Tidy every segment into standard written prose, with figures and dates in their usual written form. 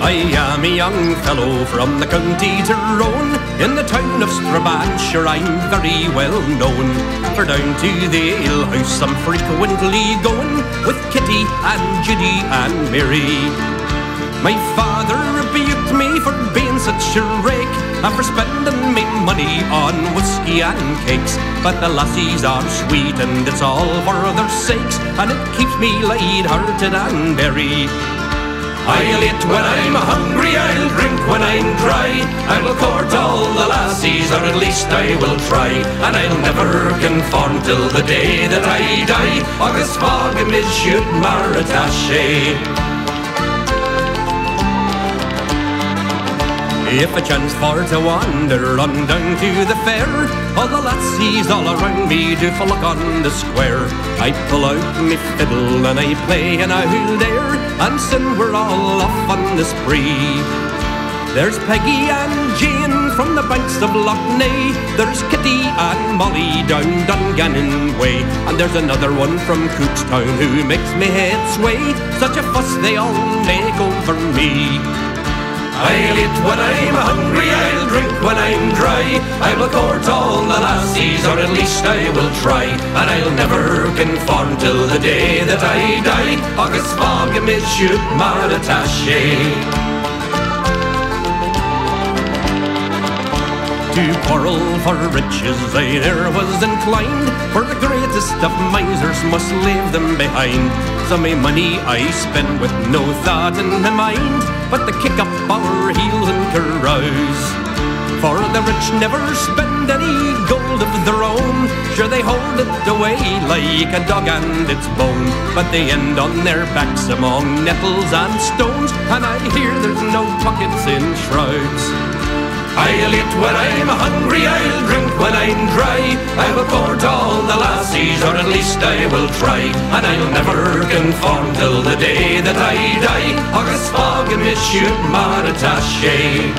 I am a young fellow from the county Tyrone. In the town of Strabane, sure I'm very well known. For down to the alehouse I'm frequently going, with Kitty and Judy and Mary. My father rebuked me for being such a rake, and for spending me money on whiskey and cakes. But the lassies are sweet and it's all for their sakes, and it keeps me light-hearted and merry. I'll eat when I'm hungry, I'll drink when I'm dry. I will court all the lassies, or at least I will try. And I'll never conform till the day that I die. Agus fágam is siúd mar atá sé. If a chance for to wander on down to the fair, all the lassies all around me do frolic on the square. I pull out me fiddle and I play an owl there, and soon we're all off on the spree. There's Peggy and Jane from the banks of Loch Ness, there's Kitty and Molly down Dungannon way, and there's another one from Cookstown who makes me head sway. Such a fuss they all make over me. I'll eat when I'm hungry, I'll drink when I'm dry. I will court all the lassies, or at least I will try. And I'll never conform till the day that I die. Agus fágam is siúd mar atá sé. To quarrel for riches I ne'er was inclined, for the greatest of misers must leave them behind. So my money I spend with no thought in my mind, but to kick up our heels and carouse. For the rich never spend any gold of their own, sure they hold it away like a dog and its bone, but they end on their backs among nettles and stones, and I hear there's no pockets in shrouds. I'll eat when I'm hungry, I'll drink when I'm dry. I will court all the lassies, or at least I will try. And I'll never conform till the day that I die. Agus fágam is siúd mar atá sé.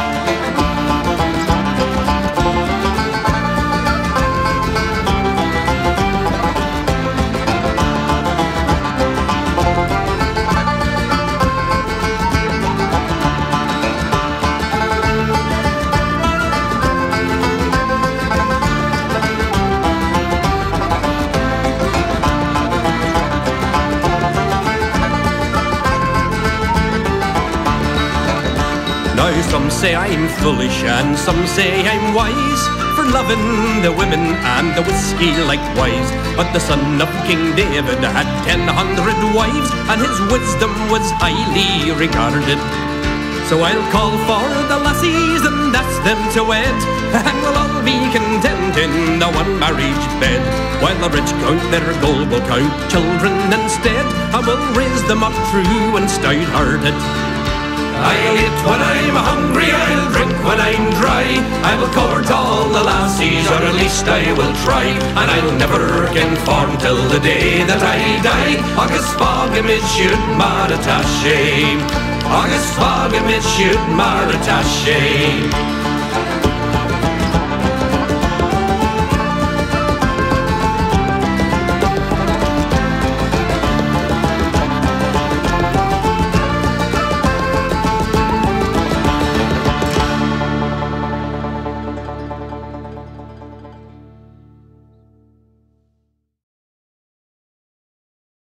Some say I'm foolish and some say I'm wise, for loving the women and the whiskey likewise. But the son of King David had 100 wives, and his wisdom was highly regarded. So I'll call for the lassies and ask them to wed, and we'll all be content in the one marriage bed. While the rich count their gold, we'll count children instead, and we'll raise them up true and stout-hearted. I'll eat when I'm hungry, I'll drink when I'm dry. I will court all the lassies, or at least I will try. And I'll never conform till the day that I die. Agus fágam is siúd mar atá sé. Agus fágam is siúd mar atá sé.